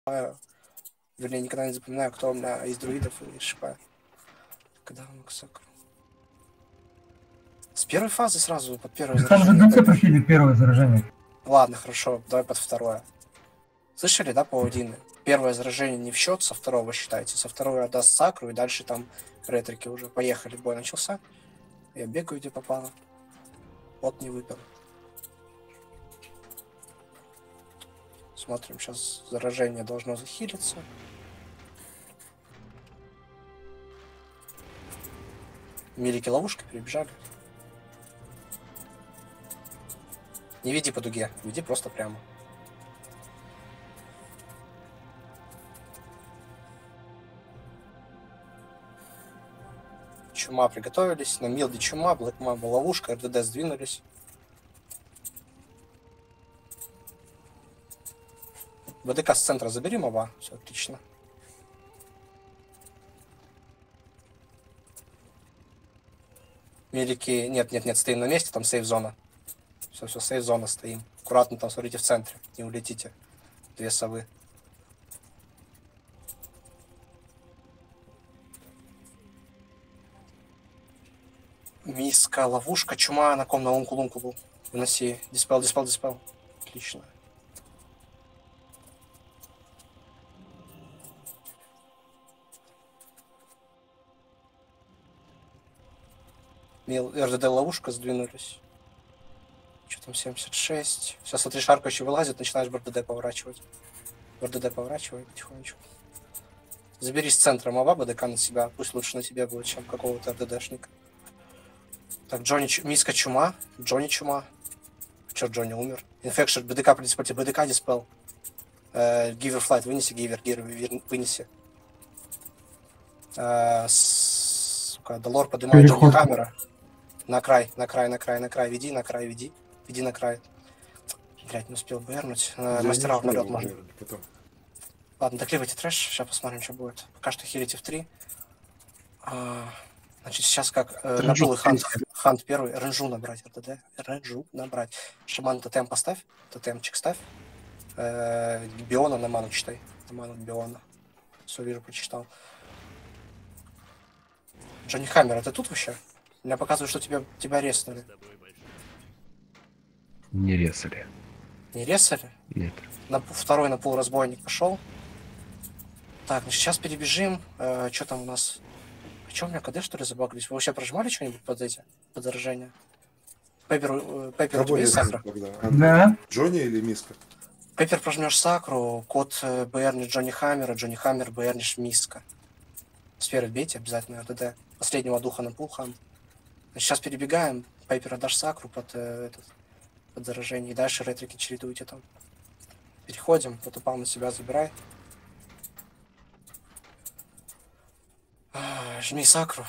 Вернее, никогда не запоминаю, кто у меня из друидов и шипаю. Когда он сакру. С первой фазы сразу под первое Там же заражение. ДЦ проходит первое заражение. Ладно, хорошо, давай под второе. Слышали, да, паладины? Первое заражение не в счет, со второго считайте. Со второго отдаст сакру, и дальше там ретрики уже. Поехали, бой начался. Я бегаю, где попало. Вот не выпил. Смотрим, сейчас заражение должно захилиться. Милики ловушкой перебежали. Не веди по дуге, веди просто прямо. Чума приготовились. На милде чума, блэкмаба ловушка, РДД сдвинулись. ВДК с центра забери моба. Все отлично. Милики... Нет, стоим на месте, там сейф-зона. Все, сейф-зона стоим. Аккуратно там, смотрите, в центре. Не улетите. Две совы. Миска, ловушка, чума на ком на лунку был. Выноси. Диспел. Отлично. РДД ловушка сдвинулись. Что там, 76. Сейчас смотри, шарка еще вылазит, начинаешь в РДД поворачивать. В РДД поворачивай потихонечку. Забери с центра моба БДК на себя. Пусть лучше на тебе будет, чем какого-то РДДшника. Так, Джонни, Миска чума. Джонни чума. Че, Джонни умер? Инфекшн, БДК при диспелте. БДК диспел. Гивер флайт, вынеси, гивер, вынеси. Сука, Долор поднимает Джонни камера. На край. Веди на край, веди. Веди на край. Блять, не успел бэрнуть. Мастера в налет можно. Ладно, докливайте трэш, сейчас посмотрим, что будет. Пока что хилите в 3. Значит, сейчас как на пулы хант первый. Ренжу набрать, РТД. Ренжу набрать. Шаман тотем поставь. Тотемчик ставь. Биона на ману читай. На ману Биона. Все, вижу, прочитал. Джонни Хаммер, это тут вообще? Меня показывают, что тебя резали. Не резали. Не резали? Нет. Второй на пол разбойник пошел. Так, ну сейчас перебежим. Что там у нас? А что, у меня КД, что ли, забаглись? Вы вообще прожимали что-нибудь под эти? Под заражение? Пеппер у тебя есть сакра? Да. Джонни или Миска? Пеппер прожмешь сакру, код БРниш Джонни Хаммер БРниш Миска. Сферы бейте обязательно РДД. Последнего духа на пулхан. Сейчас перебегаем. Пеппер отдашь сакру под заражение. И дальше ретрики чередуйте там. Переходим, потупал на себя забирай. Жми сакру.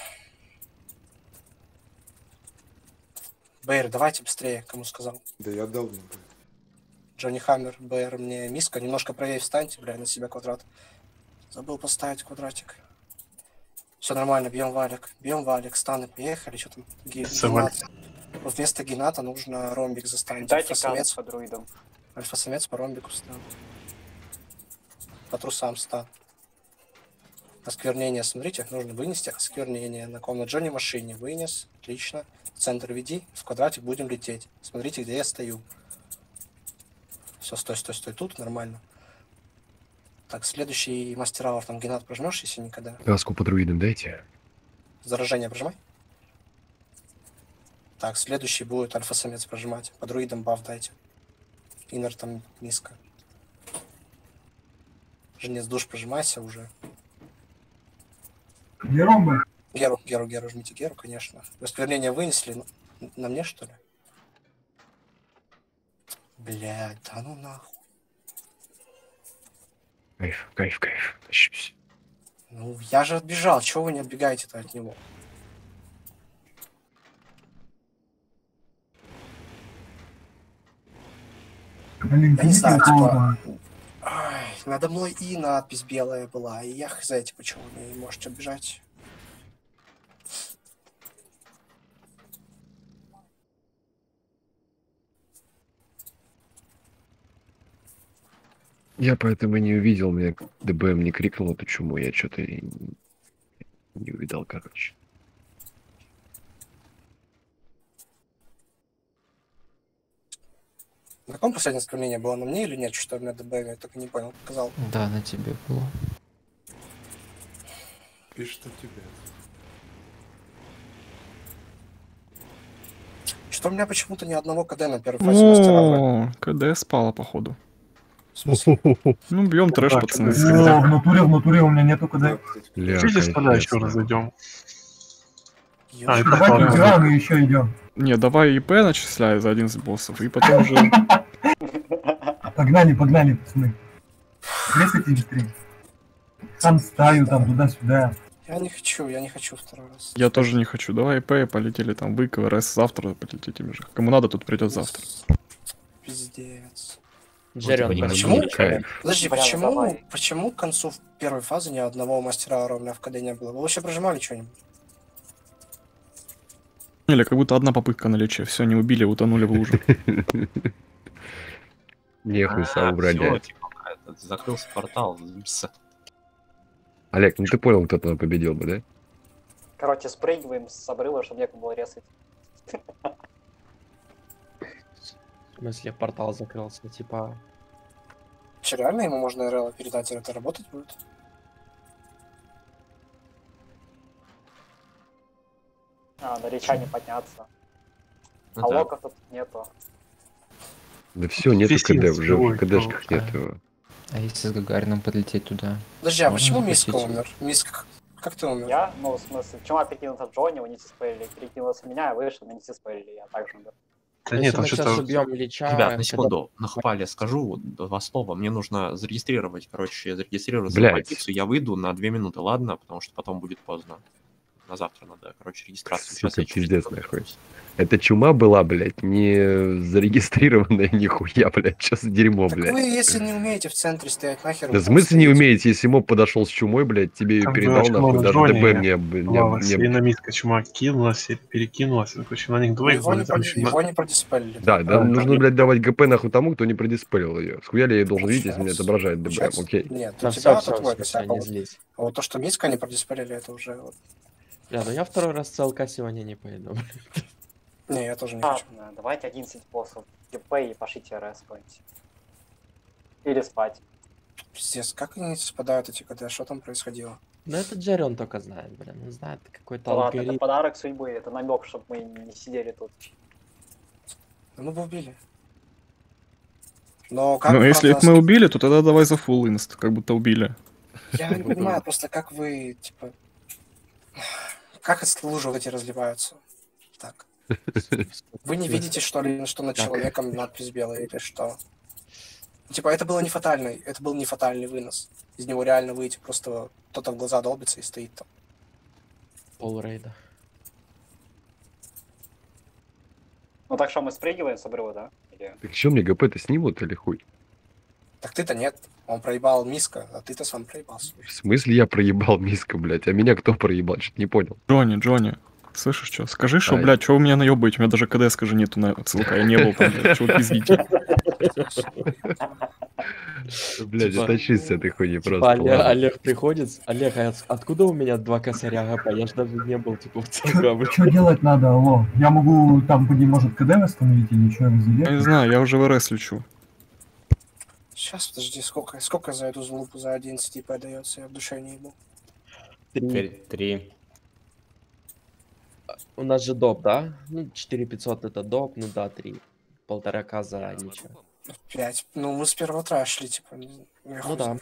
Бэйр, давайте быстрее, кому сказал. Да я отдал мне. Джонни Хаммер, Бэйр, мне Миска. Немножко правее встаньте, бля, на себя квадрат. Забыл поставить квадратик. Все нормально, бьем валик, станы, поехали. Что там? Генат. Вот вместо гената нужно ромбик застанить. Дайте камень по друидам. Альфа-самец по ромбику стан. По трусам стан. Осквернение, смотрите, нужно вынести осквернение. На ком? На Джонни машине вынес. Отлично. В центр веди. В квадратик будем лететь. Смотрите, где я стою. Все, стой. Тут нормально. Так, следующий мастералов там генат прожмешь, если никогда. Каску по друидам дайте. Заражение прожимай. Так, следующий будет альфа-самец прожимать. По друидам баф дайте. Иннер там низко. Женец душ прожимайся уже. Геромба. Геру, жмите Геру, конечно. Осквернение вынесли. На мне, что ли? Блядь, да ну нахуй. Кайф. Тащусь. Ну, я же отбежал. Чего вы не отбегаете-то от него? Я не знаю, типа... Ай, надо мной и надпись белая была. И я хз, типа, чего вы не можете отбежать. Я поэтому и не увидел, меня ДБМ не крикнул эту чуму, я что-то и не увидал, короче. На каком последнее оскорбление было? На мне или нет? Что у меня ДБ, я так и не понял. Сказал. Да, на тебе было. Пишет о тебе. Что у меня почему-то ни одного КД на первой фазе мастера. О, КД спала, походу. В смысле? Ну, бьем трэш, Да, пацаны. О, в натуре у меня нету КД. Ля, Видишь, кайф, тогда еще ясно. раз зайдем. Ёж. это Давайте ладно. играем и еще идем. Не, давай ИП начисляй за один из боссов, и потом уже... Погнали, пацаны. Ресайте быстрее. Хан стаю там туда-сюда. Я не хочу второй раз. Я тоже не хочу. Давай ИП, полетели там вы, КВРС, завтра полетите уже. Кому надо, тут придет завтра. Пиздец. Джерри, он Почему? почему? Кайф. Подожди, Прямо давай. почему к концу первой фазы ни одного мастера аура у меня в КД не было? Вы вообще прожимали что-нибудь? Или как будто одна попытка на лече. Все, не убили, утонули в лужу. Нехуй сам Всё, бродять. типа, этот, закрылся портал, заебись. Олег, ну ты понял, кто там победил бы, да? Короче, спрыгиваем с обрыва, чтобы некому было резать. В смысле, портал закрылся, типа... Че, реально ему можно РЛ передать, и это работать будет? На реча не подняться. Ну А да. локов тут нету. Да все, нету Вести КД, уже в силой, КДшках ну, нету. А если с Гагарином подлететь туда? Подожди, а Можно почему запустить? Миска умер? Миск, как ты умер? Я, ну, в смысле, чума перекинулся Джонни, вы не спойлили, перекинулся в меня, я вышел, вы не спойлили, я также умер. Да нет, там Если мы сейчас что-то... убьем Лича... Ребят, на когда- секунду, на хупале скажу вот два слова. Мне нужно зарегистрировать, короче, зарегистрироваться Блядь. на позицию. Я выйду на 2 минуты, ладно? Потому что потом будет поздно. На завтра надо, короче, регистрацию. Сука, я через пиздец, минуту нахуй. вернусь. Эта чума была, блядь, не зарегистрированная нихуя, блядь. Что за дерьмо, Так блядь? вы, если не умеете в центре стоять, нахер Да вы в там смысле не стоите? умеете, если моб подошел с чумой, блядь, тебе ее Там передал, была нахуй, чума даже Джонни, ДБ не... И на миска чума кинулась, и перекинулась. Ну, короче, на них двоих Его не, были. Там еще на- его не продиспелили. Да, да, Да, нужно, да. блядь, давать ГП нахуй тому, кто не продиспелил ее. Схуяли я ее должен видеть, если мне Получается. отображает ДБ, Получается? окей. Нет, Да у все, тебя все, это твой все, косяк. не злись. А вот то, что Миска не продиспелили, это уже... вот- Бля, ну я второй раз ЦЛК сегодня не пойду. Не, я тоже не хочу. Ладно, давайте 11 боссов, ГП и пошлите РС какой-нибудь. Или спать. Пиздец, как они спадают эти КД? Что там происходило? Ну это Джерри он только знает, блин. Он знает какой-то Да ладно, это алгоритм. подарок судьбы, это намек, чтобы мы не сидели тут. Да мы бы убили. Но как Ну, вы, если правда, их мы убили, то тогда давай за full инст, как будто убили. Я не понимаю просто, как вы, типа... Как эти лужи вот эти разливаются? Так. Вы не видите, что ли, что над Так. человеком надпись белая или что? Типа, это было не фатальный, это был не фатальный вынос. Из него реально выйти, просто кто-то в глаза долбится и стоит там. Пол рейда. Ну так что, мы спрыгиваем с обрыва, да? Или... Так что мне ГП-то снимут или хуй? Так ты-то нет. Он проебал Миска, а ты-то сам проебался. В смысле я проебал миска, блядь, а меня кто проебал? Что-то не понял. Джонни, слышишь что? Скажи, что, Ай. блядь, что вы меня наебаете? У меня даже КД, скажи, нету на ЦЛК, я не был там, блядь, чего вы пиздите? Блядь, Типа- оттащись с этой хуйни Типа, просто. ладно. Олег приходит, Олег, а откуда у меня 2 косаря ГП? Я ж даже не был, типа, в ЦЛК, блядь. Что делать надо, алло? Я могу там, где может КД восстановить или что, Я не разделять? знаю, я уже в РС лечу. Сейчас, подожди, сколько за эту залупу за 11 ИП дается? Я в душе не ебу. 3. У нас же доп, да? Ну, 4500 это доп, ну да, 3. 1,5К за ничего. 5. Ну, мы с первого трая шли, типа. Ну да.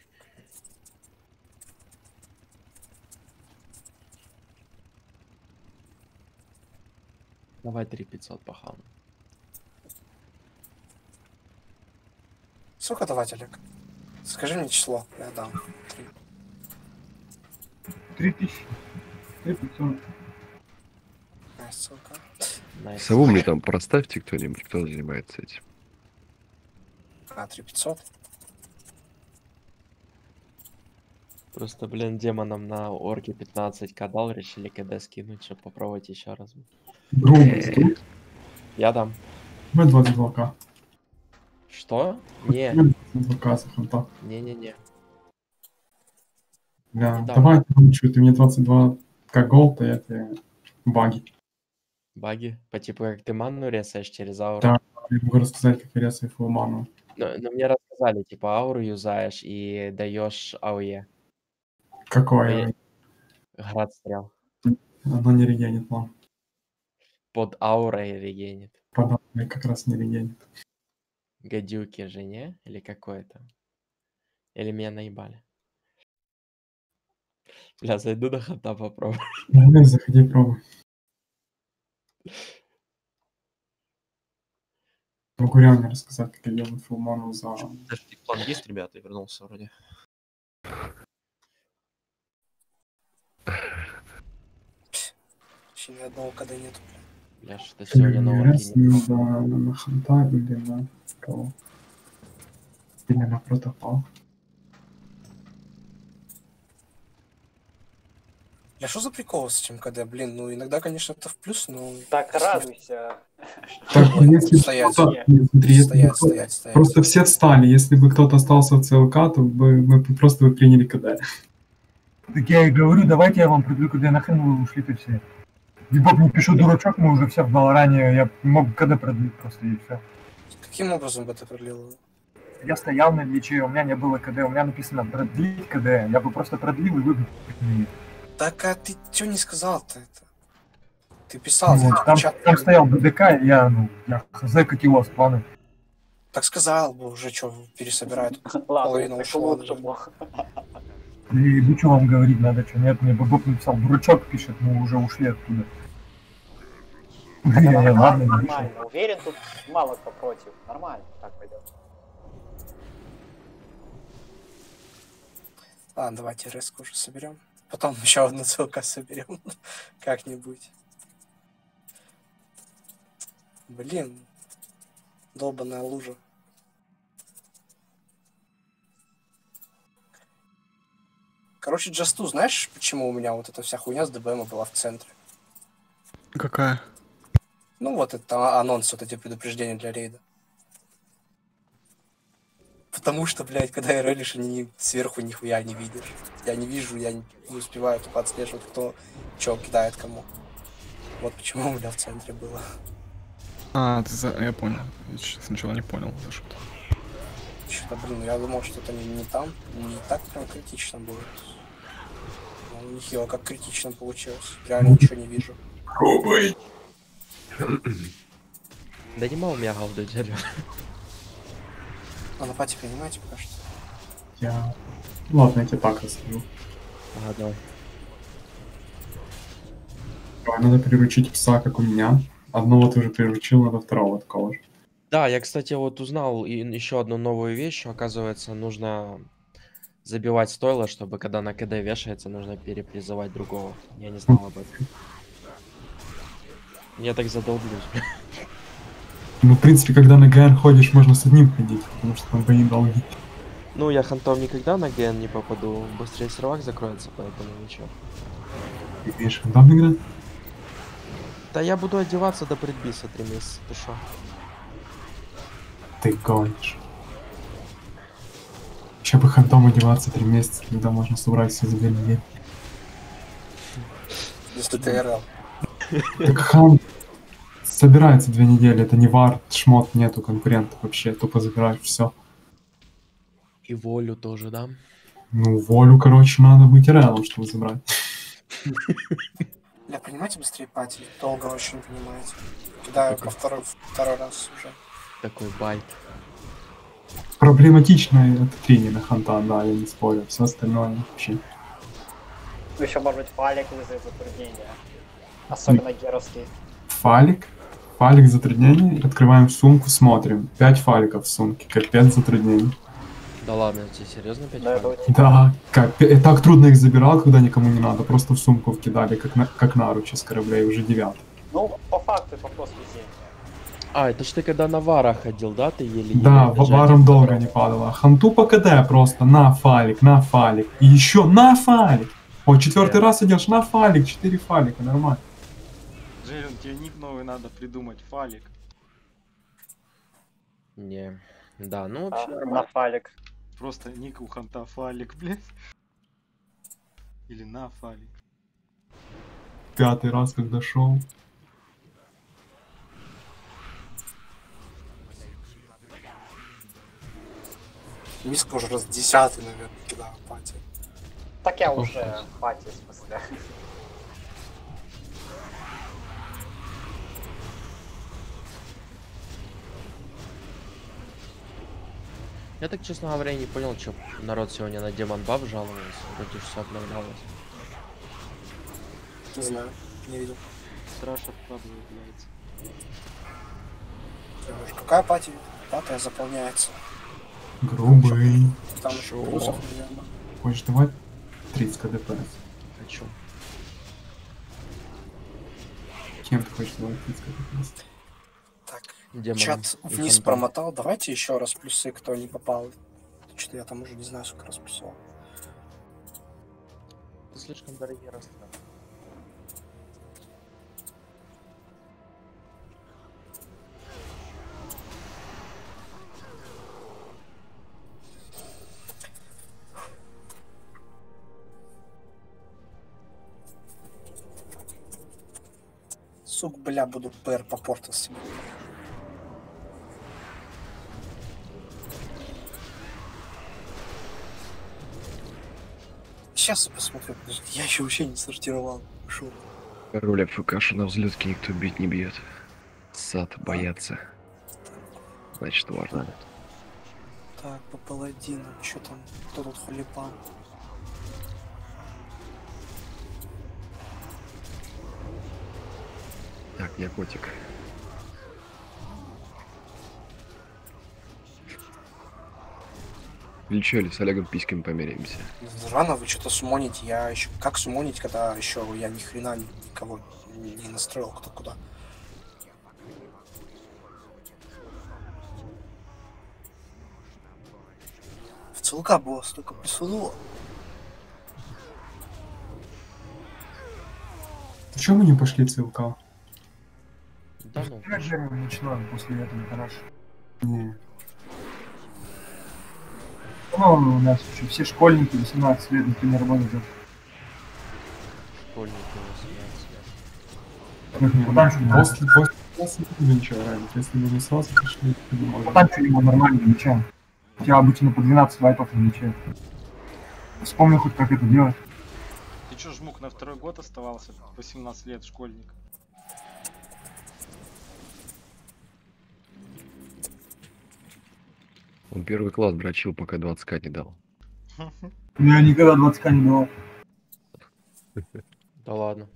Давай 3500 пахану. Сколько давать, Олег? Скажи мне число, я дам. 3. 3000. 3500. Ссылка. Найс. Сову мне там проставьте кто-нибудь, кто занимается этим. 3500. Просто, блин, демонам на орке 15к дал, решили КД скинуть, чтобы попробовать еще раз. Грубо. Я дам. Мы 22к. Что? Не. Мы ВК за ханта. Не-не-не. Бля, Да. давай, что ты мне 22 как голд, а я тебе баги. Баги. По типу, как ты манну резаешь через ауру. Да. Я могу рассказать, как я резаю фулл ману. Но мне рассказали, типа, ауру юзаешь и даешь АОЕ. Какое? Град стрел. Оно не регенит ман. Под аурой регенит. Подобное как раз не регенит. Гадюки же, не? Или какое-то? Или меня наебали? Бля, зайду до хата попробую. Давай, заходи, пробуй. Могу реально рассказать, как я делаю фулл ману за... Даже план есть, ребята, я вернулся вроде. Вообще ни одного кода нету, бля. Бля, что сегодня на орке Раз не... надо на ханта или на кого? Или на протопал. Бля, что за прикол с этим КД? Блин, ну иногда, конечно, это в плюс, но... Так радуйся. Так, ну, если Стоять. кто-то... Нет, смотри, если бы кто-то- Стоять. Просто все встали. Если бы кто-то остался в ЦЛК, то бы мы бы просто бы приняли КД. Так я и говорю, давайте я вам приду, когда нахрен вы ушли-то все. Либо мне пишу дурачок, мы уже все в Баларане, я мог КД продлить просто и все. Каким образом бы это продлило? Я стоял на личе, у меня не было КД, у меня написано продлить КД, я бы просто продлил и вы бы приняли. Так, а ты что не сказал-то это? Ты писал, Ну, в чат. там стоял БДК, и я хз, какие у вас планы. Так сказал бы уже, что пересобирают. Ладно, Половина так ушла лучше уже. было. И ну что вам говорить надо, что нет, мне Боб написал, дурачок пишет, мы уже ушли оттуда. Я, ладно, не вышел. Нормально. Уверен, тут мало кто против. Нормально, так пойдет. Ладно, давайте резко уже соберем. Потом еще одну ЦЛК соберем. Как-нибудь. Блин. Долбаная лужа. Короче, Джасту, знаешь, почему у меня вот эта вся хуйня с ДБМ была в центре? Какая? Ну вот это анонс, вот эти предупреждения для рейда. Потому что, блядь, когда РЛишь, они сверху нихуя не видишь. Я не вижу, я не успеваю тупо отслеживать, кто что кидает кому. Вот почему у меня в центре было. А, я понял. Я сначала не понял, за что-то. Что-то, блин, я думал, что это не там, не так прям критично будет. Ну, нихило, как критично получилось. Реально ничего не вижу. Пробуй. Да не мало меня голды дерет. А на пати понимаете пока что? Я... Ладно, я тебе так расскажу. Ага, давай. Давай, надо приручить пса, как у меня. Одного ты уже приручил, надо второго такого же. Да, я, кстати, вот узнал еще одну новую вещь. Оказывается, нужно забивать стойло, чтобы когда на КД вешается, нужно перепризывать другого. Я не знал об этом. Я так задолблюсь. Ну, в принципе, когда на ГН ходишь, можно с одним ходить, потому что там бои долгие. Ну, я хантом никогда на ген не попаду. Быстрее сервак закроется, поэтому ничего. Ты видишь, там играть? Да я буду одеваться до предбиса 3 месяца. Ты шо? Ты гонишь. Еще бы хантом одеваться 3 месяца, когда можно собрать все за 2 недели. Если ты РЛ. Так хант собирается 2 недели, это не вар, шмот, нету конкурентов вообще, тупо забираешь все. И волю тоже, да? Ну, волю, короче, надо быть реалом, чтобы забрать. Бля, понимаете быстрее пати? Долго очень понимаете. Кидаю по второй раз уже. Такой байт. Проблематичное это тренер на ханта, да, я не спорю. Все остальное вообще. Еще, может быть, фалик вызовет затруднения. Особенно геровский. Фалик. Фалик затруднений. Открываем сумку, смотрим. 5 фаликов в сумке. Капец затруднений. Да ладно, тебе серьезно 5 Да, это файлов? очень... Да, как, так трудно их забирал, когда никому не надо. Просто в сумку вкидали, как наручи с кораблей, уже 9. Ну, по факту, это вопрос везения. А, это ж ты когда на вара ходил, да? Ты еле Да, варом долго не падало. Ханту по КД просто на фалик. И еще на фалик. Вот 4-й раз идешь на фалик, 4 фалика, нормально. Джерин, тебе ник новый надо придумать, фалик. Не. Да, ну вообще На нормально. фалик. Просто ник у Ханта Фалик, блядь. Или на Фалик. 5-й раз, когда шел. Миска уже раз 10-й, наверное, кидал пати. Так я уже пати, в смысле. Я так, честно говоря, и не понял, что народ сегодня на демон баф жаловался. Вроде все обновлялось. Не знаю, не видел. Страж откладывает яйца. Какая пати? 5-я заполняется. Грубый. Там еще плюсов, наверное. Хочешь давать 30 ДПС? Хочу. Чем ты хочешь давать 30 ДПС? Так, Демоном чат и вниз фантом. промотал. Давайте еще раз плюсы, кто не попал. Что-то я там уже не знаю, сколько раз писал. Это слишком дорогие растраты. Сук, бля, буду ПР попортил себе. Сейчас я посмотрю, подожди, я еще вообще не сортировал. Шо? Король АФКшу на взлетке никто бить не бьет. Сад боятся. Значит, важно. Так, по паладину, что там, кто тут хулипан? Так, я котик. Или чё, или с Олегом письками померяемся? Рано вы что-то сумоните, я еще... Как сумонить, когда еще я ни хрена никого не настроил, кто куда? В целка было столько присыло. Чего мы не пошли ЦЛК? Да ну. Как же мы начинаем после этого, гараж? Не. Ну, у нас еще все школьники 18 лет, никто не работает. Школьники 18 лет. После класса ничего раньше. Если мы не сразу пошли, то не можем. Там что-нибудь нормально ничего. У тебя обычно по 12 вайпов ничего. Вспомни хоть как это делать. Ты чё, жмук, на 2-й год оставался? 18 лет, школьник. Он первый класс дрочил, пока 20к не дал. Я никогда 20к не давал. Да ладно.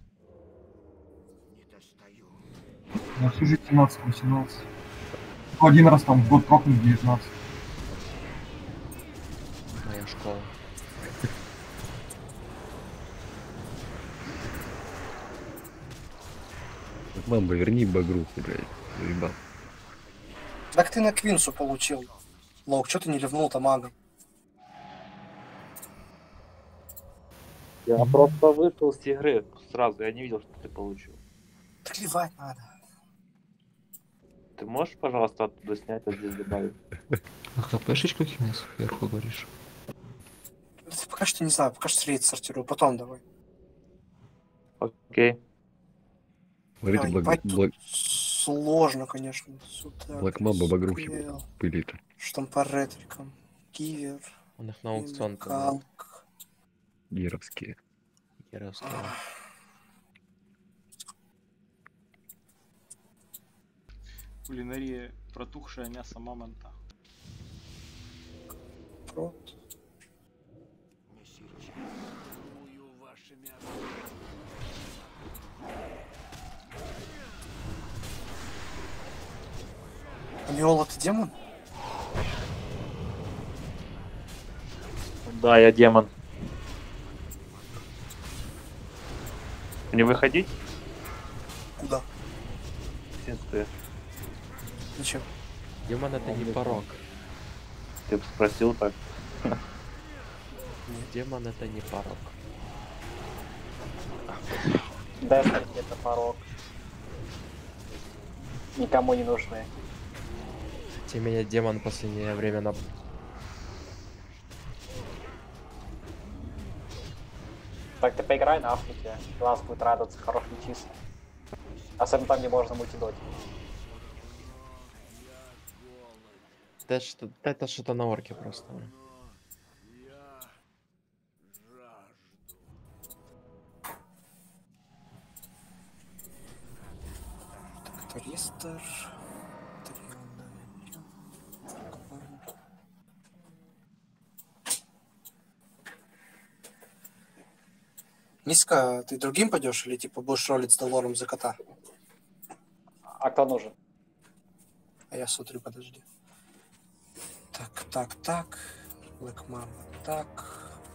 Я всю жизнь 17-18. Один раз там в год прокнул 19. Моя школа. Мамба, верни багруху, блядь. Уебал. Так ты на Квинсу получил. Лок, что ты не ливнул-то магом? Я просто вышел с игры сразу, я не видел, что ты получил. Так ливать надо. Ты можешь, пожалуйста, оттуда снять, а здесь добавить? А хпшечку какими сверху говоришь? Пока что не знаю, пока что рейд сортирую, потом давай. Окей. Смотрите, Ой, ебать, тут сложно, конечно. Black Mamba багрухи пылит. Штампаретриком. Кивер. Он их на аукцион Калк. Геровские. Геровские. Кулинария протухшее мясо мамонта. Прот. Виола, ты демон? Да, я демон. Не выходить? Куда? Синстве. Зачем? Демон это не порог. Ты бы спросил так. Демон это не порог. Дестер это порог. Никому не нужны. Тем не менее, демон в последнее время на... Так ты поиграй на Африке, глаз будет радоваться хорошим чистым. Особенно там, где можно мультидотить. Это что-то на орке просто. Так, Ристер. Низко, ты другим пойдешь или типа будешь ролить с Долором за кота? А кто нужен? А я смотрю, подожди. Так. Black Mamba, так.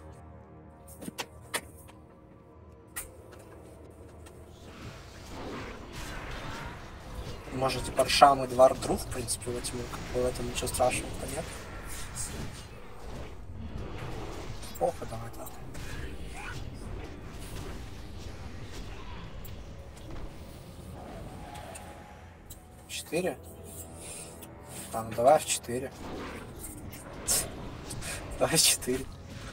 Может, типа Ршам и Двар друг, в принципе, в этом ничего страшного-то нет. Плохо, давай так. Четыре? А, ну давай в 4. Давай 4.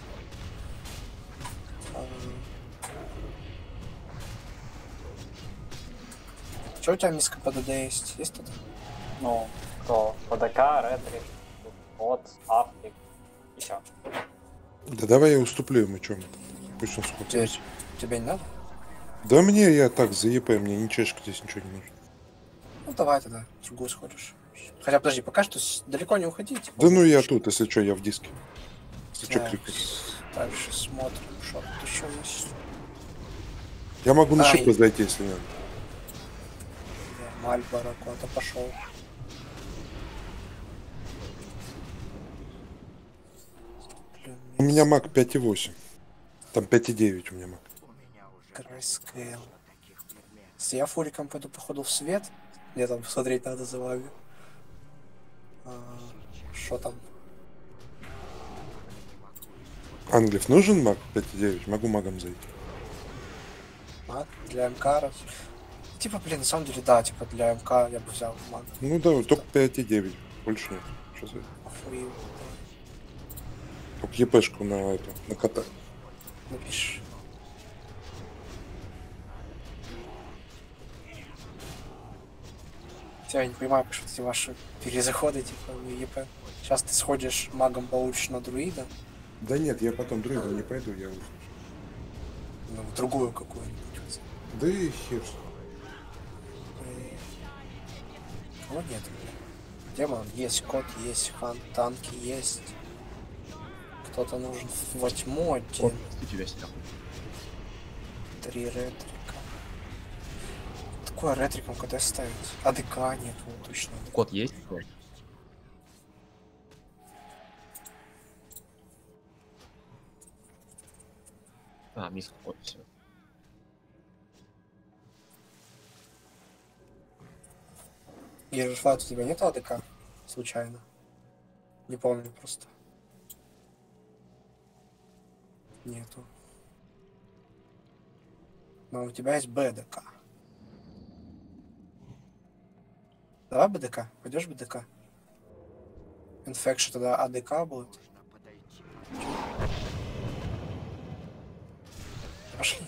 Что у тебя миска ПДД есть? Есть тут? Ну, кто? ПДК, Ретрик, Бот, Африк, еще. Да давай я уступлю ему, чем пусть он сходит. Тебе не надо? Да мне, я так, за ЕП, мне ни чешка здесь ничего не нужно. Ну давай тогда, в другую сходишь. Хотя подожди, пока что далеко не уходи. Типа, Да ну я тут, если что, я в диске. Если что, кликаю. Дальше смотрим, что тут еще есть. Я могу на шипы зайти, если надо. Мальборо куда-то пошел. У меня маг 5.8. Там 5.9 у меня маг. Крайскейл. Если я фуриком пойду, походу, в свет. Мне там посмотреть надо за вами. Что там? Англиф нужен маг 5.9? Могу магом зайти. Маг для МК. Типа, блин, на самом деле, да, типа для МК я бы взял мага. Ну да, только 5.9. Больше нет. Что за это? Охуел. Только ЕПшку на эту, на кота. Напиши. Я не понимаю, что эти ваши перезаходы, типа, в ЕП. Сейчас ты сходишь магом, получишь на друида. Да нет, я потом друидом не пойду, я уже. Ну, в другую какую-нибудь. Да и хер. Кого нет, блин? Демон есть, кот есть, хан, танки есть. Кто-то нужен во тьму один. тебя снял. 3 ретрика. Такое ретриком куда ставить? АДК нет, вот точно. Кот есть? А, мисс кот, все. Ежефлайт у тебя нет АДК? Случайно. Не помню просто. Нету. Но у тебя есть БДК. Давай БДК. Пойдешь БДК? Инфекшн тогда АДК будет. Пошли.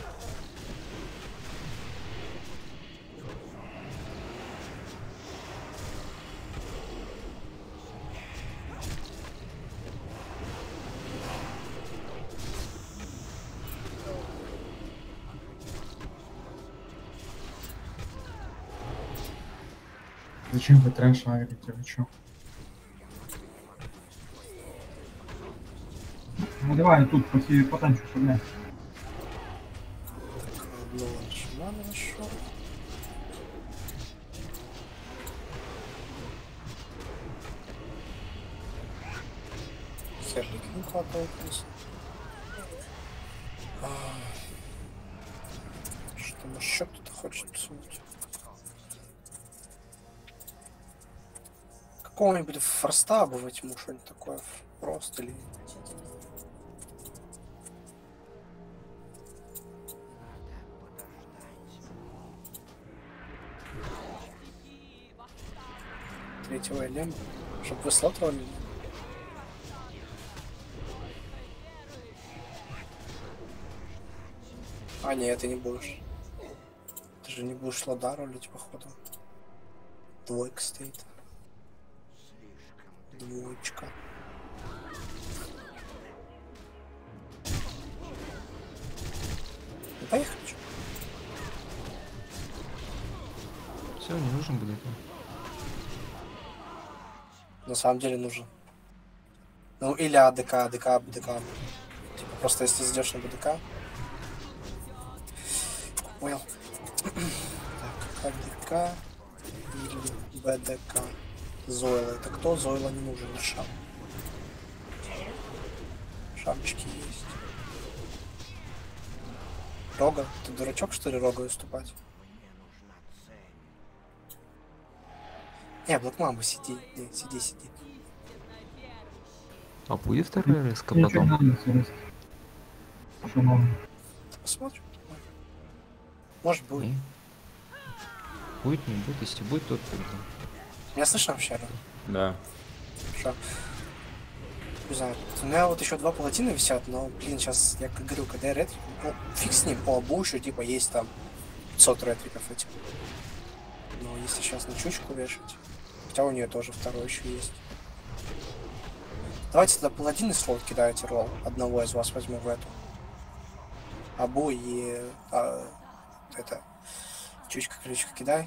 Зачем вы трэш агрите, вы чё? Ну давай тут потанчу шагнем. Ну, шамана нашел. Херлик не потолкнулся. Что там еще кто-то хочет сунуть? Какого-нибудь форстаба во тьму, что-нибудь такое просто или... третьего элема, чтобы вы слот ролили. А, нет, ты не будешь. Ты же не будешь слода ролить, походу. Двойка стоит. Двоечка. Ну, поехали, чё. Все, не нужен будет. На самом деле нужен. Ну, или АДК, БДК. Типа, просто если зайдешь на БДК. Понял. Так, АДК или БДК. Зойла. Это кто? Зойла не нужен. Шап. Шапочки есть. Рога? Ты дурачок, что ли, Рога выступать? Не, Блэкмамбо, сиди. Не, сиди. А будет второй РСК Ничего потом? не надо, серьезно. Что надо? Посмотрим. Может будет. Не. Будет, не будет. Если будет, то тогда. Меня слышно вообще? Да. Хорошо. Не знаю. У меня вот еще 2 палатина висят, но, блин, сейчас, я как говорю, когда я ретрик, ну, фиг с ним, по Абу еще, типа, есть там 500 ретриков этих. Но если сейчас на чучку вешать, хотя у нее тоже второй еще есть. Давайте тогда паладины слот кидаете ролл. Одного из вас возьму в эту. Абу и это чучка-ключка кидай.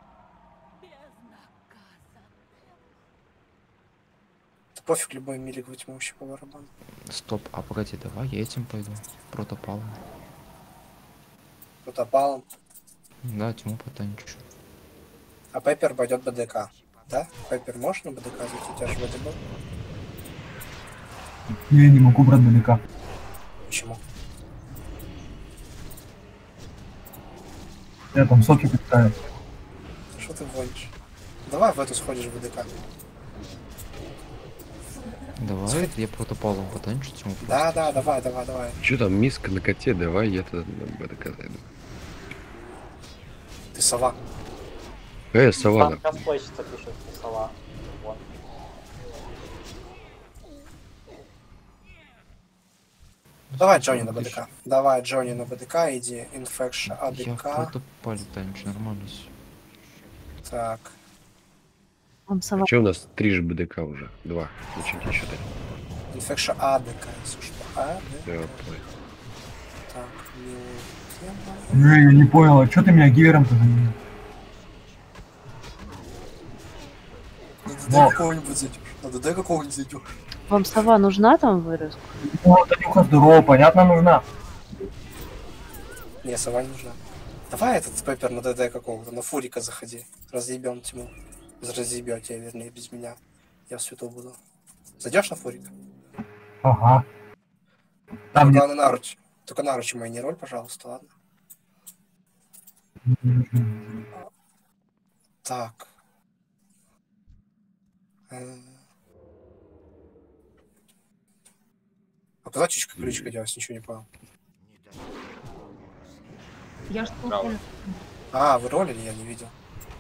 Да пофиг, любой милик возьму вообще по барабану. Стоп, а погоди, давай я этим пойду. Протопалом. Протопалом. Да, тьму потанчу. А Пеппер пойдет БДК. Да? Пеппер можешь на БДК зайти? У тебя же вроде был. Я не могу брать далека. Почему? Я там соки питаю. Что ты гонишь? Давай в эту сходишь в БДК. Давай я протопалом потанчу тьму. Да, давай. Че там, миска на коте, давай я тогда на БДК зайду. Ты сова. Сова. Там косплейщица пишет, сова. Вон. Давай Джонни на БДК. Давай Джонни на БДК, иди. Инфекша Я АДК. протопале танчу, нормально всё. Так. А че у нас 3 же БДК уже? 2. Начните считать. Инфекша АДК, если что. АДК. Да, понял. Так, Я не понял, а что ты меня гивером-то заменил? ДД какого-нибудь зайдешь. На ДД какого-нибудь зайдешь. Вам сова нужна там вырез? Ну, Танюха здорово, понятно, нужна. Не, сова не нужна. Давай этот Пеппер на ДД какого-то, на Фурика заходи. Разъебем тьму. Разъебете, вернее, без меня. Я в свету буду. Зайдешь на Фурика? Ага. Там только на Наручи. Только Наручи мои не роль, пожалуйста, ладно? Так. А куда чучка-ключка делась? Ничего не понял. Я что? А, вы ролили, я не видел.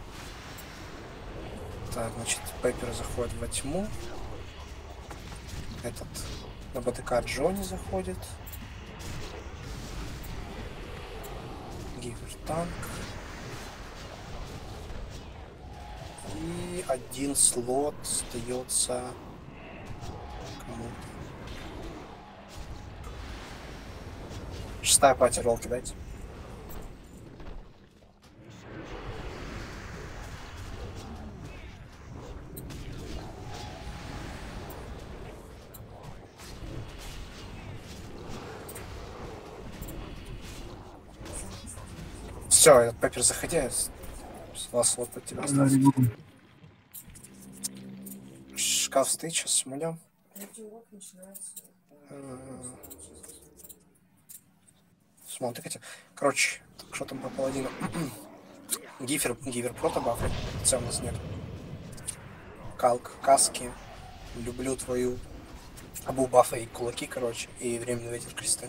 Так, значит, Пеппер заходит во тьму. Этот на БТК Джонни заходит. Гивер танк. И один слот остается кому-то. 6-я пати ролл кидайте. Все, этот Пеппер заходи, с вас слот под тебя остался. Шкаф стоит, сейчас смолем. Смотрите. Короче, что там по паладину? Гивер прото бафы. Це у нас нет. Калк, каски. Люблю твою Абу бафа и кулаки, короче. И временный ветер кресты.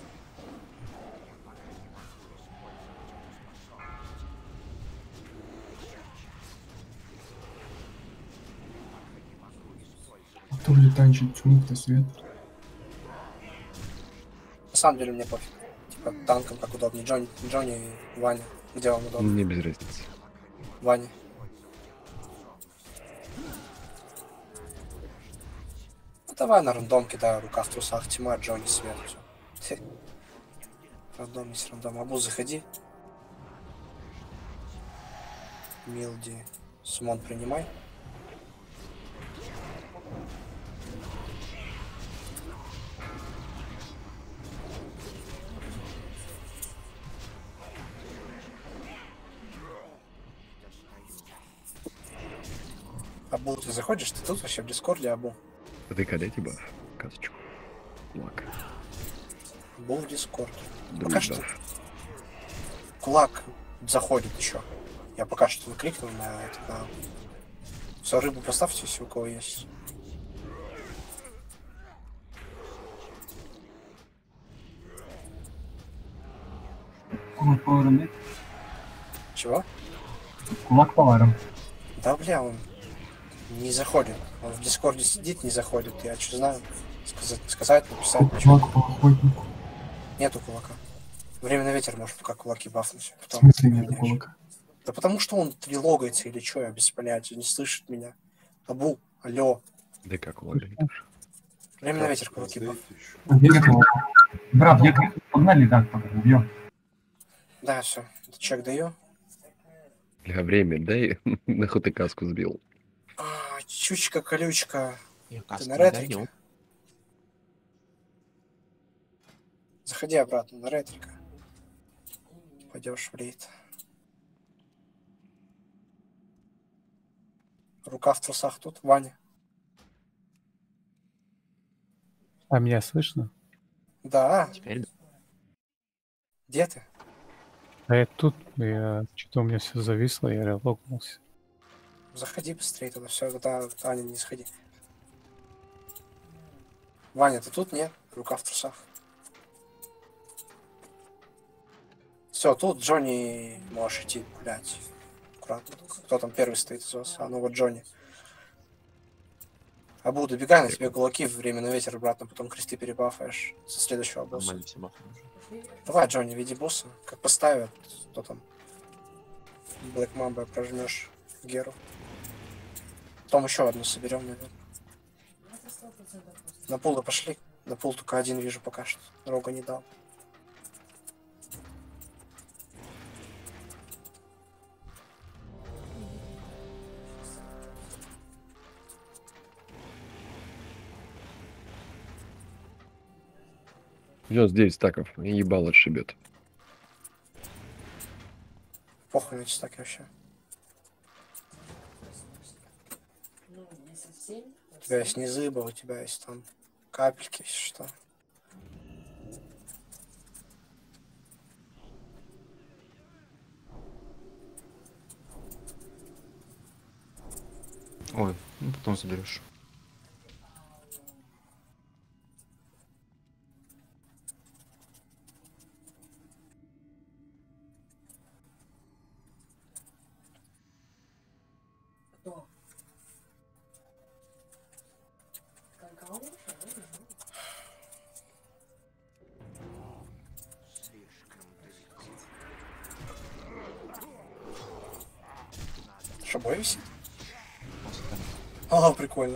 Кто будет танчить? Чумух-то свет. На самом деле мне пофиг. Типа танком как удобнее. Джонни и Ваня. Где вам удобно? Мне без разницы. Ваня. Ну давай на рандомке, да, рука в трусах, тьма, Джонни, свет. Всё. Рандом есть рандом. Абу, заходи. Милди. Сумон принимай. Абу, ты заходишь? Ты тут вообще в Дискорде, Абу? Ты кадете баф? Касочку. Кулак. Абу в Дискорде. Друг Пока что баф. кулак заходит еще. Я пока что кликнул на это. На... Все, рыбу поставьте, если у кого есть. Кулак поваром нет? Чего? Кулак поваром. Да бля, он не заходит. Он в Дискорде сидит, не заходит. Я что знаю? Сказать, написать. Кулак по охотнику. Нету кулака. Временный ветер может пока кулаки бафнуть. В смысле нету кулака? Да потому что он трилогается или что, я без понятия, не слышит меня. Абу, алло. Да как кулак? Временный ветер кулаки баф. Брат, я погнали, да, убьем. Да, все. Чек даю. Бля, время, дай. Нахуй ты каску сбил. Чучка-колючка. Ты каску на не ретрике? даю. Заходи обратно на ретрика. Пойдешь в рейд. Рука в трусах тут, Ваня. А меня слышно? Да. Теперь Где ты? А я тут, что-то у меня все зависло, я релогнулся. Заходи быстрее тогда, все, тогда Аня не сходи. Ваня, ты тут? Нет? Рука в трусах. Все, тут Джонни можешь идти гулять. Аккуратно. Кто там первый стоит из вас? А ну вот Джонни. Абу, добегай на тебе кулаки, время на ветер обратно, потом кресты перебафаешь со следующего босса. нормально все бафы уже. Давай, Джонни, веди босса. Как поставят, то там Black Mamba прожмешь Геру. Потом еще одну соберем, наверное. На пул пошли. На пул только один вижу пока что. Рога не дал. Идет 9 стаков. И ебало отшибет. Похуй на чистаки вообще. У тебя есть незыба, у тебя есть там капельки, если что. Ой, ну потом заберешь. Что, бой висит? А, прикольно.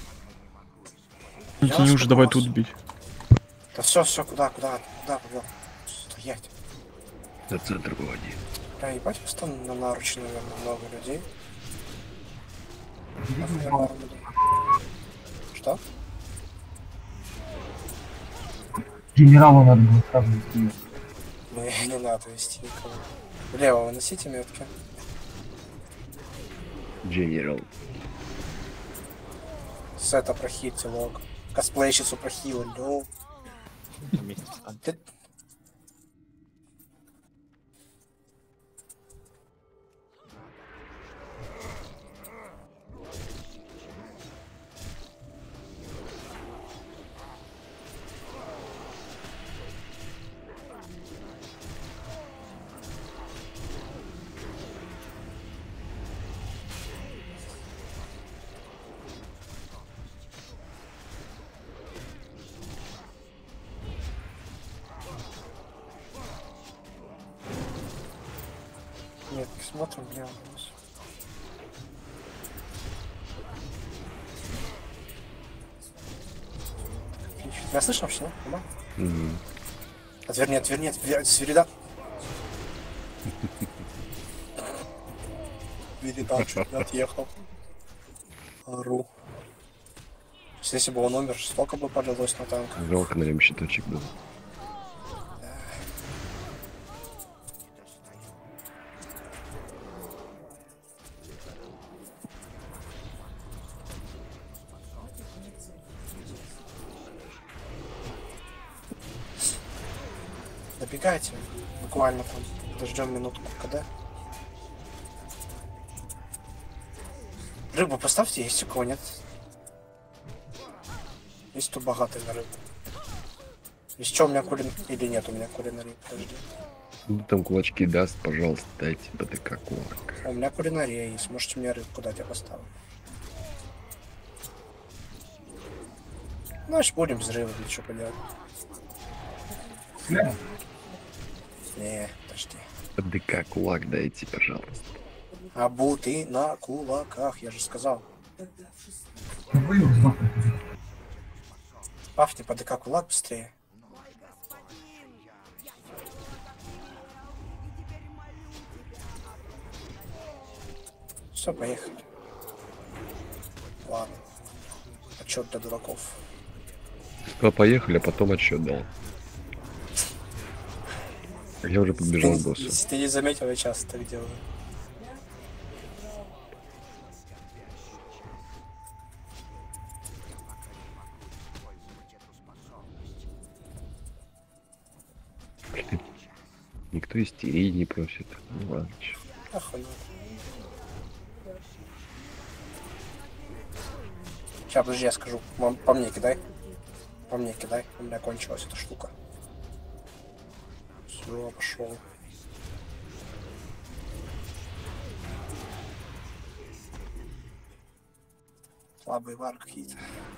Не уже давай тут бить. Да все, куда? Стоять. На центр выводи. Бля, ебать, вас там на наруче, наверное, много людей. Нахуя много людей? Что? Генералу надо было сразу вести. Не надо вести никого. Влево выносите метки. Генерал. Сета прохильте лог. Косплейщицу прохил, лол. Ты... метки смотрим, бля. Отлично. Меня слышно вообще, да? Нормально? Отверни, отверни, отверни, Свирида. Свирида чуть не отъехал. Ору. Если бы он умер, столько бы полилось на танк. Жалко, наверное, щиточек был. Добегайте. Буквально там. Дождем минутку, когда. Рыбу поставьте, есть у кого нет. Есть кто богатый на рыбу. Есть что у меня курин... Или нет у меня кулинарии, подожди. Ну, там кулачки даст, пожалуйста, дайте БТК кулак. А у меня кулинария есть, можете мне рыбку дать, я поставлю. Значит, будем взрывы, или что поделать. Не, подожди. БТК кулак дайте, пожалуйста. Обутый на кулаках, я же сказал. Пафни, ПДК кулак быстрее. Все, поехали. Ладно. Отчет для дураков. Поехали, а потом отсчет дал. Я уже подбежал к боссу. Если ты не заметил, я часто так делаю. Никто истерии не просит. Ну ладно. Охуенно. Сейчас, подожди, я скажу. По мне кидай. По мне кидай. У меня кончилась эта штука. Все, пошел. Слабые вары какие-то.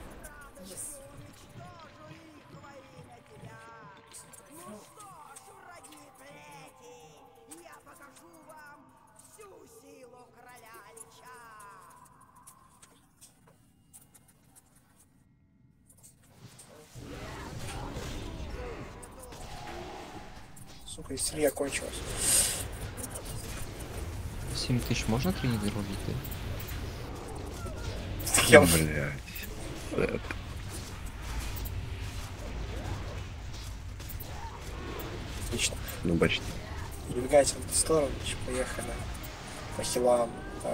Сука, истерия кончилась. 7000 можно тренировать, да? Я... Блядь. Это. Отлично. Ну, почти. Перебегайте в эту сторону, поехали. По хилам.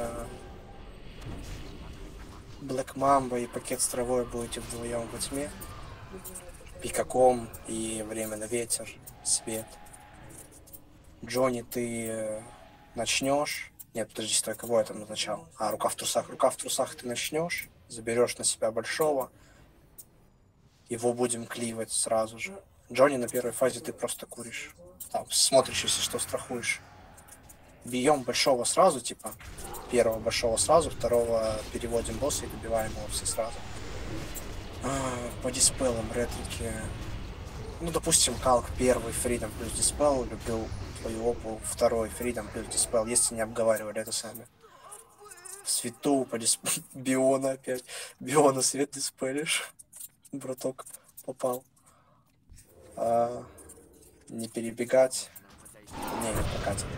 Блэк Мамба и пакет с травой будете вдвоем во тьме. Пикаком и время на ветер, свет. Джонни, ты начнешь. Нет, подожди, стой, кого я там назначал? А, рука в трусах. Рука в трусах ты начнешь, заберешь на себя большого. Его будем кливать сразу же. Джонни, на первой фазе ты просто куришь. Там смотришь, если что, страхуешь. Бьем большого сразу, типа. Первого большого сразу, второго переводим босса и добиваем его все сразу. По диспелам, ретрики. Ну, допустим, Калк первый, Фридом плюс диспел, любил твою опу, второй, Фридом плюс диспел, если не обговаривали это сами. В свету по диспел, Биона опять. Биона свет диспелишь. Браток попал. Не перебегать. Не прокатит.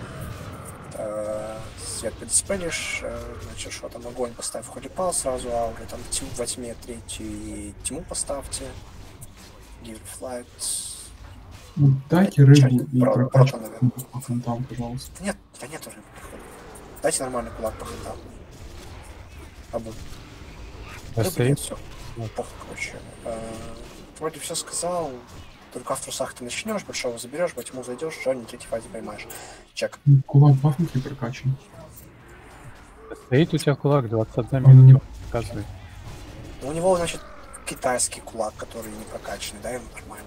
Свет подиспелишь, значит, что там, огонь поставь, холипал сразу, ауры, там во тьме третью и тьму поставьте. Гирфлайт. Дайте рыбу и прото, прокачку наверное. по хантам, пожалуйста. Да нет, да нету рыбы. Дайте нормальный кулак по хантам. Абу. Рыбы нет, все. Похуй, короче. Вроде все сказал. Только в трусах ты начнешь, большого заберешь, во тьму зайдешь, Джонни третьей фазе поймаешь. Чек. Кулак бафнутый прокачан. Стоит у тебя кулак 21 минута, показывай. У него, значит, китайский кулак, который не прокачанный, да, ему нормально.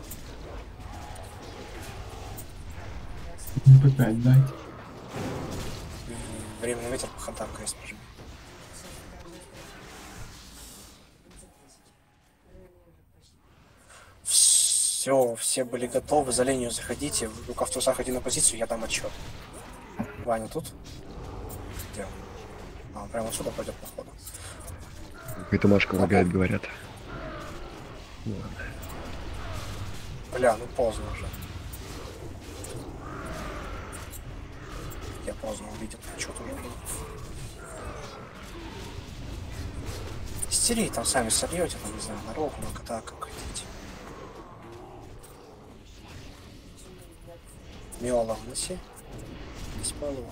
МП5 дайте. Временный ветер по хантам крест прожми. Все были готовы, за линию заходите, рука в трусах, иди на позицию, я дам отчет. Ваня тут? Где он? А, он прямо отсюда пойдет, походу. Какая-то Машка лагает, говорят. Ладно. Бля, ну поздно уже. Я поздно увидел, что-то уже было. Истерии там сами сольете, там, не знаю, на рог, на кота, как хотите. Миола вноси. Без полова.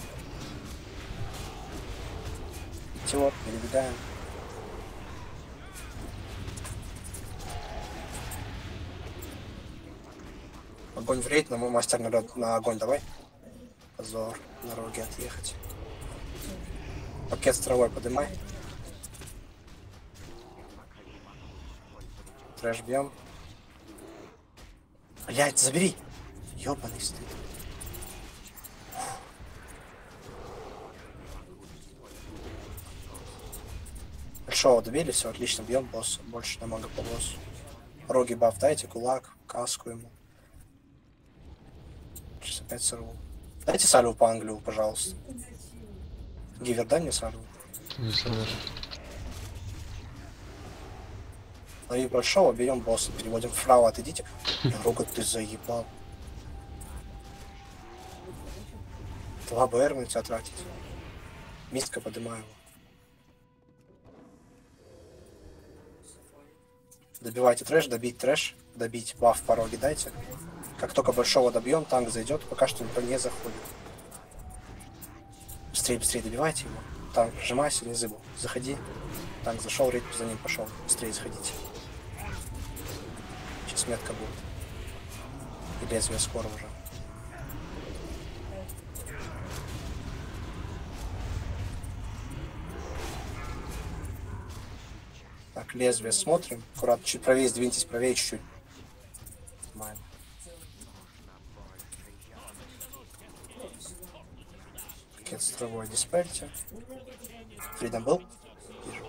Метеор, перебегаем. Огонь в рейд, но мой мастер на огонь давай. Позор, на роге отъехать. Пакет с травой подымай. Трэш бьем. Блять, забери! Ёбаный стыд. Большого добили, все отлично, бьем босса. Больше дамага по боссу. Роги баф дайте, кулак, каску ему. Сейчас опять сорву. Дайте сальву по Англию, пожалуйста. Гивер, дай мне сальву. Не сальву. Лови большого, берем босса, переводим вправо, отойдите. Рога, ты заебал. 2 БР на тебя тратить. Мистка поднимаю его. Добивайте трэш, добить баф по роге дайте. Как только большого добьем, танк зайдет, пока что никто не заходит. Быстрее, быстрее добивайте его. Танк, сжимайся, не зыбу. Заходи. Танк зашел, рейд за ним пошел. Быстрее заходите. Сейчас метка будет. И лезвие скоро уже. Так, лезвие смотрим. Аккуратно, чуть правее сдвиньтесь, правее чуть-чуть. Нормально. Пакет с травой диспельте. Фридом был? Вижу.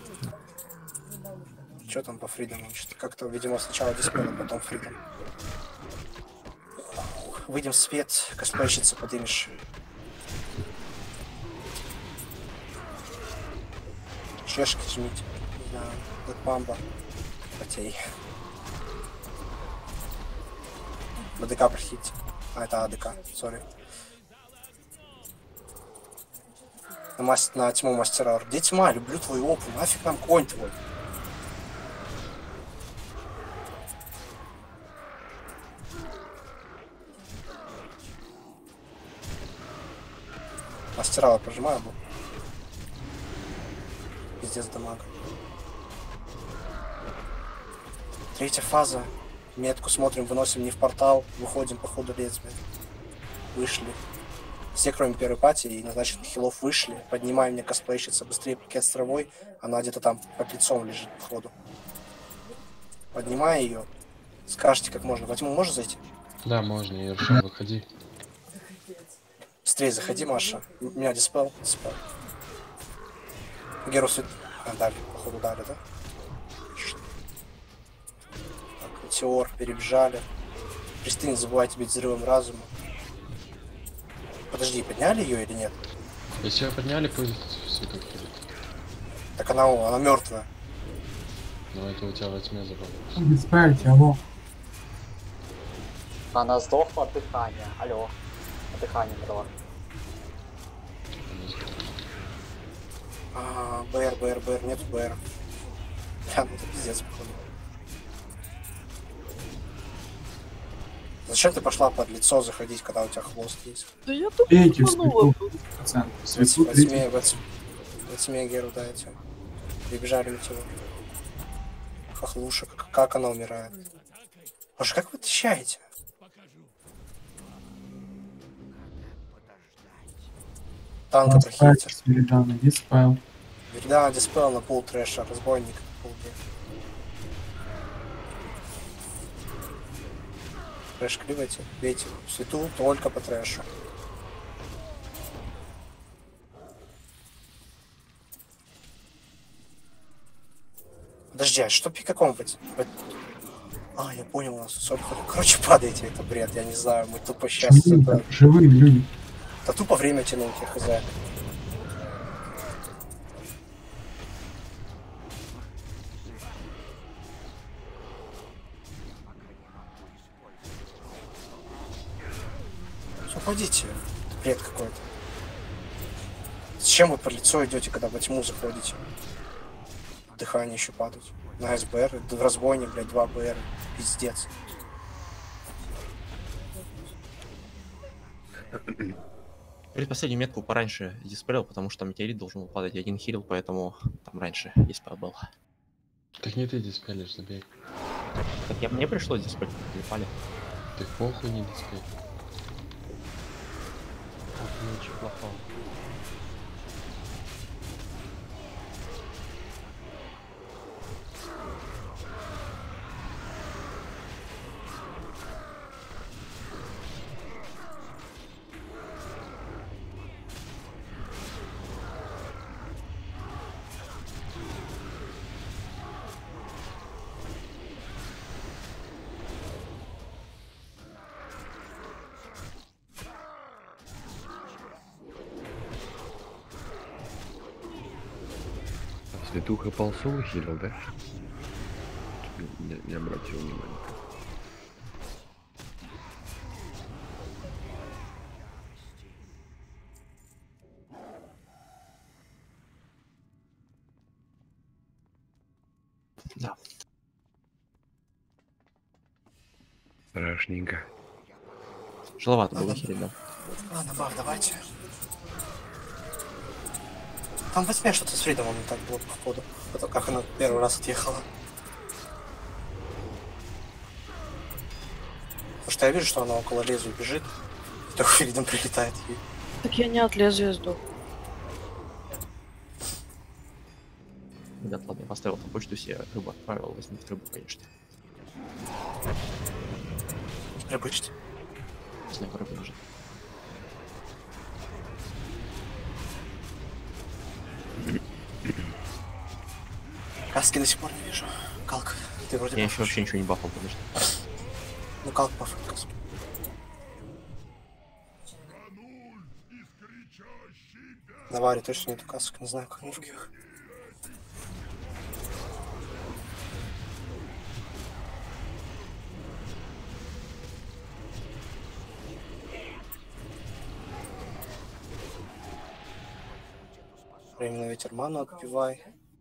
Что там по фридому? Что-то как-то, видимо, сначала диспель, а потом фридом. Выйдем в свет, косплейщица подымешь. Шешки жмите. Не знаю, Блэкмамба. Потей. БДК прохите. А, это АДК, сори. На тьму мастера. Где тьма? Люблю твою опу. Нафиг нам конь твой. Мастера прожимаю. Пиздец дамага. Третья фаза. Метку смотрим, выносим не в портал. Выходим по ходу лезвия. Вышли. Все, кроме первой пати и назначенных хилов, вышли. Поднимаем мне косплейщица. Быстрее пакет с травой. Она где-то там под лицом лежит, походу. Поднимай ее. Скажите, как можно. Во тьму можешь зайти? Да, можно. Я решил, выходи. Быстрее заходи, Маша. У меня диспел. Геру свет... А, дали. Походу дали, да? Так, метеор. Перебежали. Присты, не забывайте бить взрывом разума. Подожди, подняли ее или нет? Если ее подняли, пусть все как будет. Так она мертвая. Но это у тебя во тьме забавляется. Диспельте, алло. Она сдохла от дыхания. Алло. От дыхания дала. БР, нету БР. Бля, ну это пиздец, походу. Зачем ты пошла под лицо заходить, когда у тебя хвост есть? Да я тут Пейте в свету. В тьме Геру дайте. Прибежали метеор. Хохлуша, как она умирает? Боже, как вы отвечаете? Танка прохите. Веридана, диспел. Веридана, диспел на пул трэша, разбойник. Трэш кливайте, бейте. В свету только по трэшу. Подожди, а что каком-нибудь? А, я понял, у нас соль. Короче, падайте, это бред, я не знаю, мы тупо сейчас... Живые люди. Да тупо время тянуть, я хз. Уходите, бред какой-то. Зачем вы по лицо идете, когда во тьму заходите? Дыхание еще падать. На СБР, в разбойне, блядь, 2 БР. Пиздец. Предпоследнюю метку пораньше диспелил, потому что метеорит должен был падать 1 хил, поэтому там раньше диспел был. Так не ты диспелишь, забей. Так мне пришлось диспелить, клепали. Ты похуй не диспель. Ничего плохого. Духа полсовый хилил, да? Не обратил внимания. Да. Страшненько. Тяжеловато было хилить, да. Ладно, баф, давайте. Там в 8 что-то с Фридомом не так было по ходу. Это как она первый раз отъехала. Потому что я вижу, что она около лезвия бежит. И только Фридом прилетает ей. Так я не от лезвия сдох. Ребят, ладно, я поставил там почту себе, рыбу отправил, возьмите рыбу, конечно. Рыбычить. Снег рыбы лежит. Каски до сих пор не вижу. Калк, ты вроде Я еще вообще ничего не бафал, конечно. Ну калк бафает каску. На варе точно нету касок, не знаю, как ни в каких. Временно ветер ману отпивай.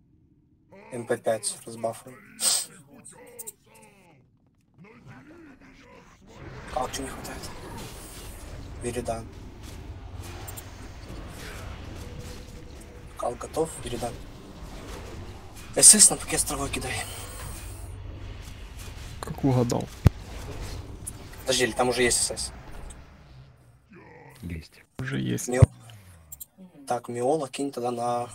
МП5 разбафаем. Как чего не хватает? Веридан. Кал готов, Веридан. СС на паке островой кидай. Как угадал. Подожди, там уже есть СС. Есть. Уже есть. Так, Миола кинь тогда на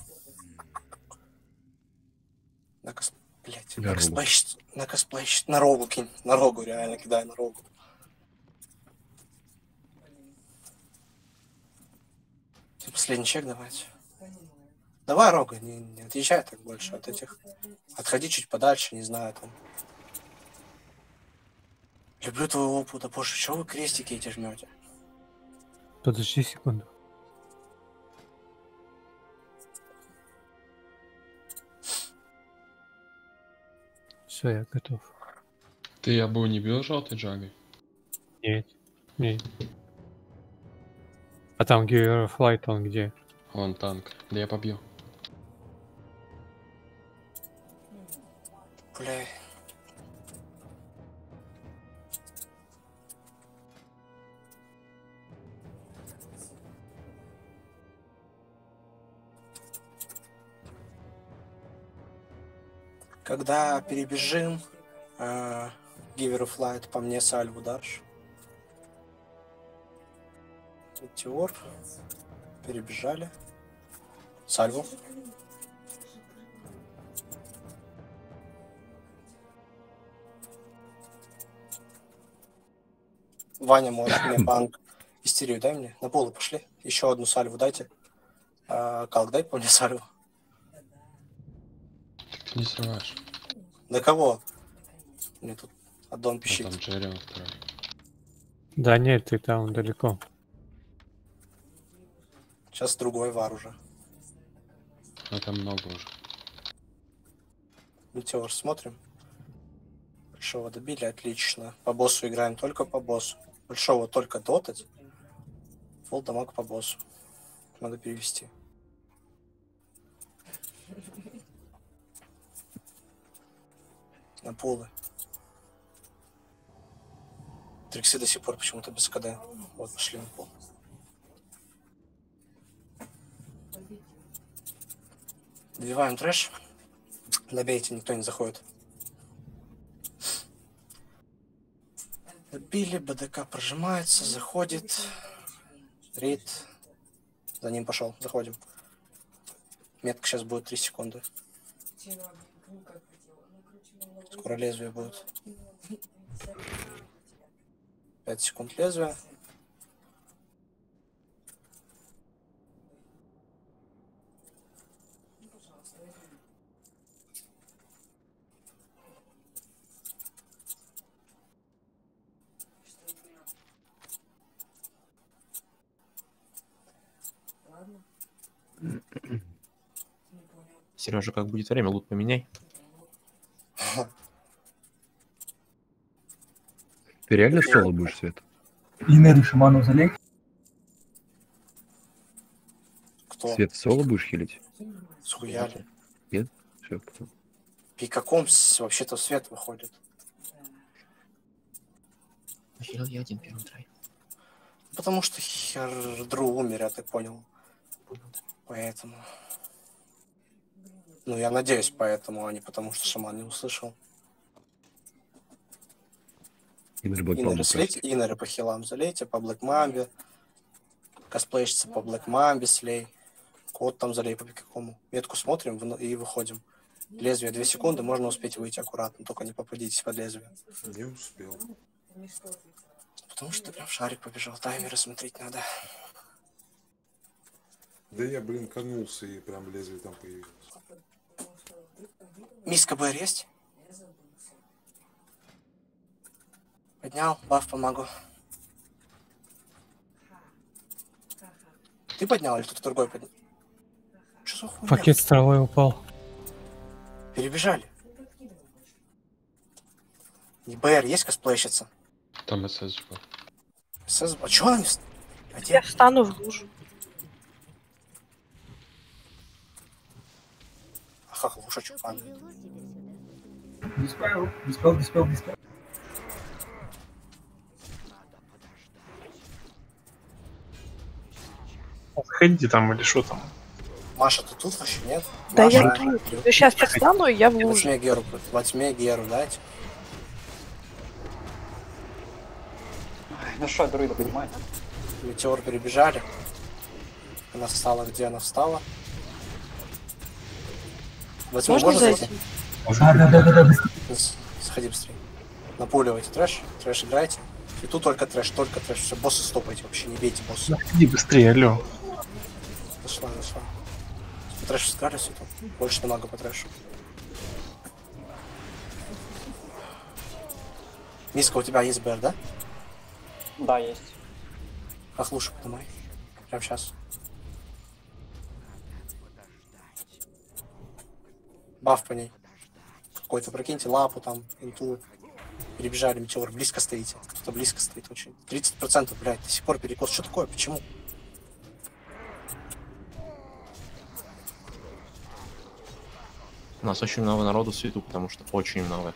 блять, На косплей, на рогу кинь, на рогу реально кидай, на рогу. Ты последний чек давайте. Давай рога, не отъезжай так больше от этих. Отходи чуть подальше, не знаю там. Люблю твоего опыта, боже, чего вы крестики эти жмете? Подожди секунду. Все, я готов. Ты Ябу не бил желтой джагой? Нет. Нет. А там Gear of Light, он где? Он танк. Да я побью. Бля. Когда перебежим, Giver of Light по мне сальву дашь. Метеор. Перебежали. Сальву. Ваня, можешь мне банк. Истерию дай мне. На полу пошли. Еще одну сальву дайте. Калк, дай по мне сальву. Так ты не срываешь. Да кого? Мне тут аддон пищит. Там Джерри второй. Да нет, ты там далеко. Сейчас другой вар уже. Это много уже. Метеор смотрим. Большого добили, отлично. По боссу играем только по боссу. Большого только дотать. Фулл дамаг по боссу. Надо перевести. На пулы. Триксы до сих пор почему-то без КД. Вот, пошли на пол. Добиваем трэш. Добейте, никто не заходит. Добили, БДК прожимается, заходит. Рейд. За ним пошел, заходим. Метка сейчас будет 3 секунды. Скоро лезвие будет. 5 секунд лезвия. Сережа, как будет время, лут поменяй. Ты реально соло будешь, Свет? Инери шаману залей. Кто? Свет, соло будешь хилить? Схуяли. Нет? Все, потом. При каком вообще-то свет выходит? Хилил я один первый трай. Потому что Хердру умер, я так понял. Поэтому. Ну, я надеюсь, поэтому, а не потому, что шаман не услышал. Инеры слейте, инеры по хилам залейте, по Блэк Мамбе. Косплейщица по Блэк Мамбе слей. Код там залей по какому. Метку смотрим и выходим. Лезвие 2 секунды, можно успеть выйти аккуратно, только не попадитесь под лезвие. Не успел. Потому что ты прям в шарик побежал, таймеры смотреть надо. Да я, блин, конулся и прям лезвие там появилось. Миска БР есть? Поднял, баф помогу. Ты поднял или кто-то другой поднял? Что за хуйня? Пакет с травой упал. Перебежали. БР есть косплейщица? Там СС был. СС... А чё она не вст... Я встану в лужу. Ах, лучше чё падает. Диспел. Заходите там или что там? Маша, ты тут вообще нет? Да Маша, я тут. Я сейчас встану, и я в Во луже. тьме Геру, во тьме Геру дайте. Ну что, друида, понимаете? Метеор перебежали. Она встала, где она встала. Во тьму Можно можно зайти? Да. Заходи быстрее. Напуливайте трэш, трэш играйте. И тут только трэш. Все, боссы стопайте вообще, не бейте босса. Иди быстрее, алло. Зашла. По трэшу скались и тут. Больше дамага по трэшу. Миска, у тебя есть БР, да? Да, есть. Ах, лучше поднимай. Прям сейчас. Баф по ней. Какой-то, прикиньте, лапу там, инту. Перебежали, метеор. Близко стоите. Кто-то близко стоит очень. 30%, блядь, до сих пор перекос. Что такое? Почему? У нас очень много народу в свету, потому что очень много.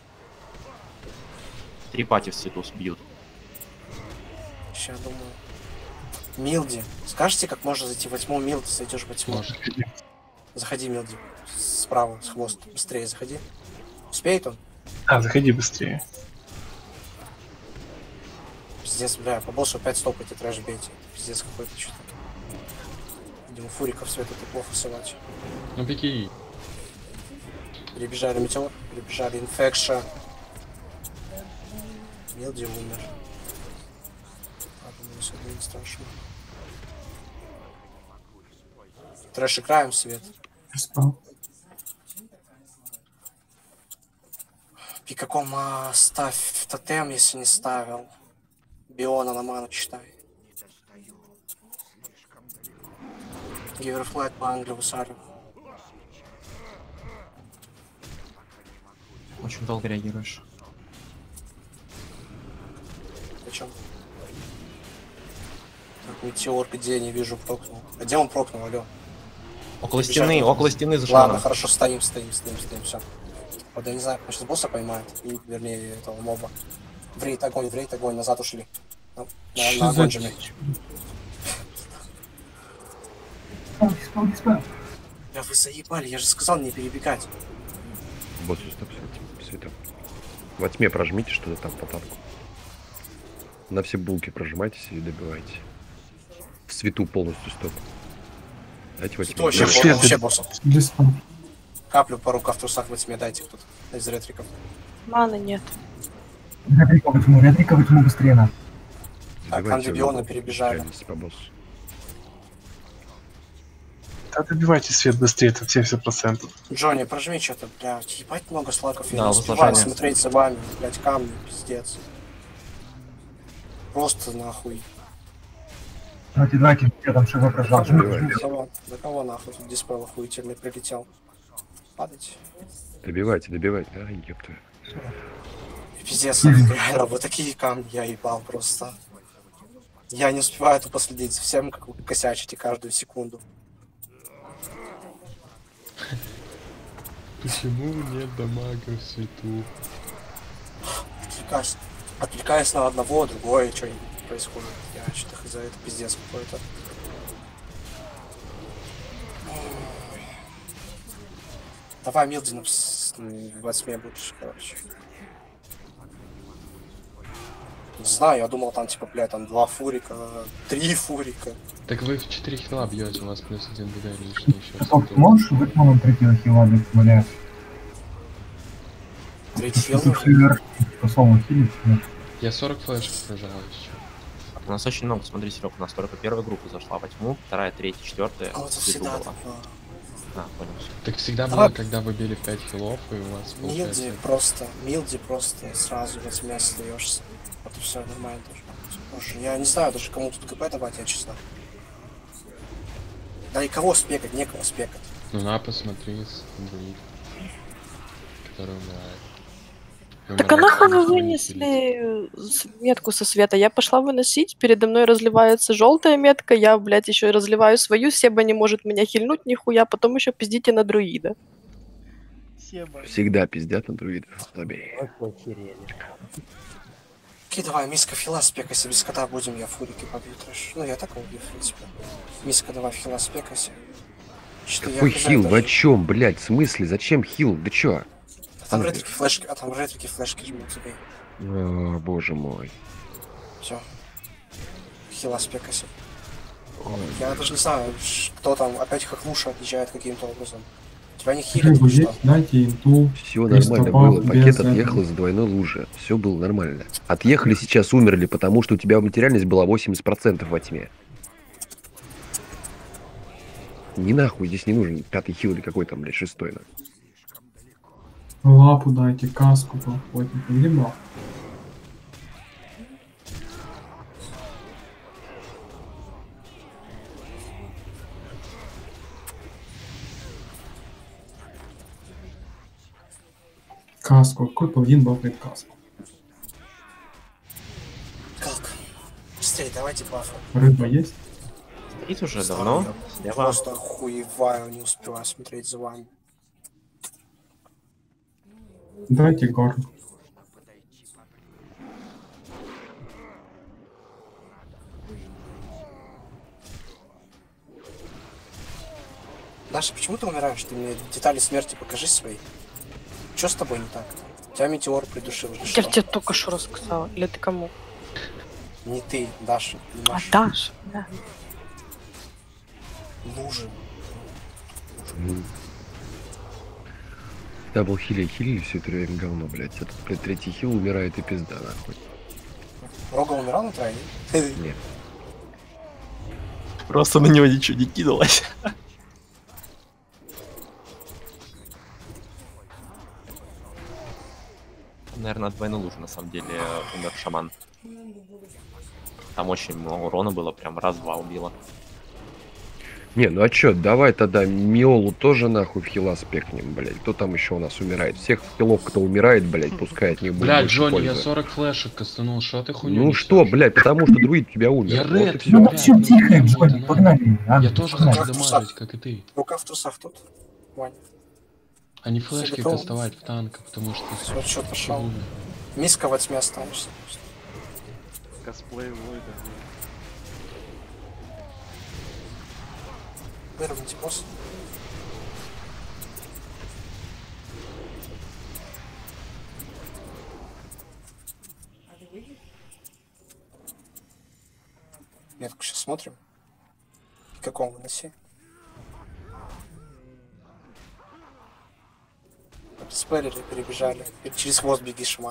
3 пати в свету сбьют. Сейчас думаю. Милди. Скажете, как можно зайти во тьму? Милди, зайдешь во тьму. Заходи, Милди. Справа, с хвост. Быстрее заходи. Успеет он? Заходи быстрее. Пиздец, бля, по боссу опять стопайте, трэш бейте. Пиздец какой-то что-то. Видимо, фуриков света ты плохо сывать. Ну беги. Перебежали метеор, перебежали инфекша. Милди умер. Ладно, сюда не страшно. Трэш играем, свет. Пикаком ставь тотем, если не ставил. Биона на ману читай. Гиверфлайт по Англии Вусарю. Очень долго реагируешь. Зачем? Так, метеор, где я не вижу, прокнул. А где он прокнул, алё? Около Бежать стены, нужно. около стены за Ладно, шаманом. хорошо, стоим, все. Вот я не знаю, он сейчас босса поймает, и, вернее, этого моба. В рейд огонь, назад ушли. На огонь же. Да вы заебали, я же сказал не перебегать. Босс, стоп, светом. Во тьме прожмите что-то там по танку. На все булки прожимайтесь и добивайте. В свету полностью стоп. Дайте во тьме. Вообще боссов. Каплю по рукам в трусах во тьме дайте кто-то из ретриков. Маны нет. Ретрика возьму быстрее надо. Так, Андебиона перебежали. По боссу. Да добивайте свет быстрее, там 70%. Джонни, прожми что-то, блядь, ебать много слаков, я Да, не успеваю возложение. смотреть за вами, блядь, камни, пиздец. Просто нахуй. Давайте, я там шага прожал. До кого нахуй тут диспел охуительный прилетел? Падайте. Добивайте, а, ёпта. Пиздец, реально, вот такие камни я ебал просто. Я не успеваю тупо следить за всем, как вы косячите каждую секунду. Почему нет дамага в свету? Отвлекаясь на одного, другое, что происходит. Я что-то хз, это пиздец какой-то. Давай, Милдин, в 8 будешь, короче. Не знаю, я думал, там, типа, блядь, там 2 фурика, 3 фурика. Так вы в 4 хила бьете, у вас плюс 1 БД лишний еще. Ты можешь выкнуть третьего хила без моля? Третий хил? Я 40 флешек прожал еще. У нас очень много, смотри, Серег, у нас только первая группа зашла во тьму, вторая, третья, четвертая. А вот всегда так. А, понял. Так всегда Давай. было, когда вы били в 5 хилов, и у вас получается... Милди просто сразу во тьме остаешься. Вот и все нормально тоже. Слушай, я не знаю даже кому тут ГП давать, я честно. Да и кого спекать, некого спекать. Ну на, посмотри, друид, который умирает. Так а нахуй вы вынесли метку со света? Я пошла выносить, передо мной разливается желтая метка, я, блядь, еще и разливаю свою, Себа не может меня хильнуть нихуя, потом еще пиздите на друида. Всегда пиздят на друидов. Забей. Окей, давай, миска фила спекайся, без кота будем, я фурики побью трэш. Ну, я так убью, в принципе. Миска, давай, фила спекайся. Какой хил? Вы о чем, блядь? В смысле? Зачем хил? Да чё? Там ретрики флешки жмут тебе. О, боже мой. Все. Хила спекайся. Я даже не знаю, кто там, опять хохлуша отъезжает каким-то образом. Тебя не хилят, что? Дайте инту. Все нормально было. Пакет отъехал из двойной лужи. Все было нормально. Отъехали сейчас, умерли, потому что у тебя материальность была 80% во тьме. Не нахуй, здесь не нужен пятый хил или какой там, блядь, шестой. Лапу дайте, каску по охотнику, либо. Каску, какой паладин бафает каску? Как? Быстрее, давайте бафы. Рыба есть? Стоит уже давно. Я просто охуеваю, не успеваю смотреть за вами. Дайте горн. Даша, почему ты умираешь? Ты мне детали смерти покажи свои. Что с тобой не так? Тебя метеор придушил. Я тебе только что рассказала. Или ты кому? Не ты, Даша. Не Маша. Даша, да. Лужи. Дабл хилили все это время говно, блядь. Этот, блядь, третий хил умирает и пизда, нахуй. Рога умирал на тройне? Нет. Просто на него ничего не кидалось. Наверное, от двойной лужи, на самом деле, умер шаман. Там очень много урона было, прям раз-два убило. Не, ну а чё, давай тогда Миолу тоже нахуй в хила спекнем, блядь. Кто там еще у нас умирает? Всех хилов, кто умирает, блядь, пускай от них будет Блядь, больше Джонни, я пользы. 40 флешек кастанул, что ты хуйню Ну несёшь? что, блядь, потому что друид у тебя умер. Я Вот ред, и всё. Ну блядь, все ну тихо, хуйня, Джонни, вот погнали. Я тоже хочу дамажить, как и ты. Рука в трусах тут. Ваня. А не флешки Целиком. кастовать в танка, потому что... Всё, чё пошёл. Умер. Миска во тьме останешься. Косплей Войда, блядь. Выровняйте босс. Метку сейчас смотрим. В каком выноси? Спарили, перебежали. И через хвост беги, шаман.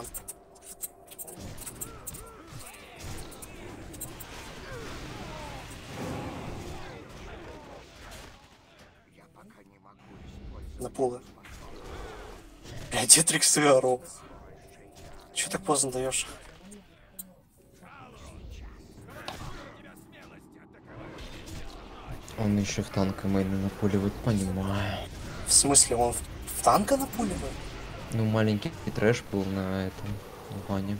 На пулы. Блядь, Детрикс и ору. Чё так поздно даешь? Он еще в танка мейна напуливает, понимаю. В смысле, он в танка напуливает? Ну, маленький трэш был на этом, на Ване.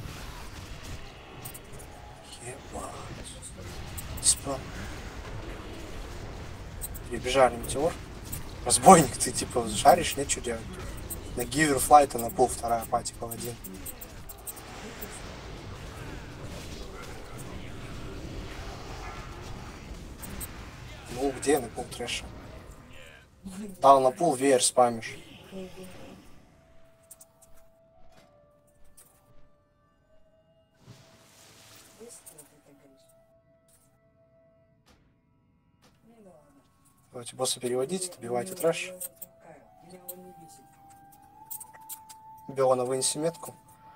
Ебать. Диспел. Перебежали метеор. Разбойник, ты типа шаришь, нет, что делать? На Гиверфлайта на пол вторая пати паладин. Ну, где на пул трэша? Дал на пул, веер спамишь. Давайте босса переводите, добивайте трэш. Биона, вынеси метку.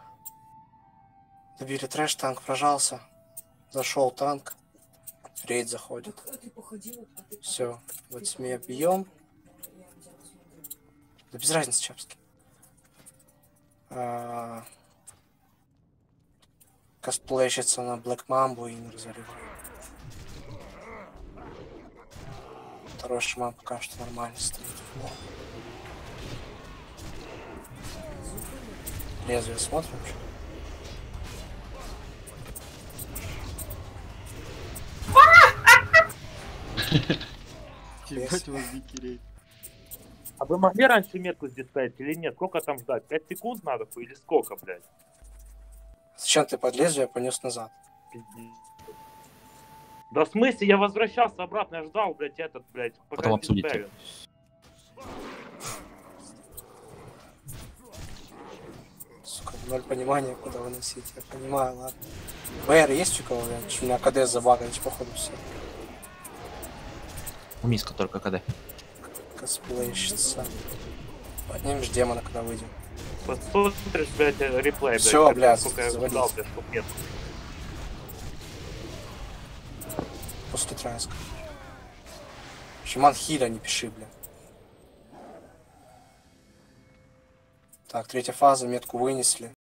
Добили трэш, танк прожался. Зашел танк. Рейд заходит. Все, во тьме бьем. Да без разницы, Чапский. Косплейщица на Блэк Мамбу и не разоревает. Второй шаман пока что нормально стоит. Лезвие смотрим. Ебать вас дикий. А вы могли раньше метку здесь ставить или нет? Сколько там ждать? 5 секунд надо или сколько, блядь? Зачем ты под лезвие понес назад? Пиздец. Да в смысле, я возвращался обратно, я ждал, блядь, этот, блядь, пока Потом не обсудите. ставят. Сука, ноль понимания, куда выносить. Я понимаю, ладно. БР есть у кого? У меня КД забагались, походу, все. У Миска только КД. Косплейщица. Поднимешь демона, когда выйдем. Посмотришь, блядь, реплей, блядь. Всё, блядь, сколько я заводись. ждал, блядь, чтоб нет. После Транска. Шиман хиля, не пиши, бля. Так, третья фаза, метку вынесли.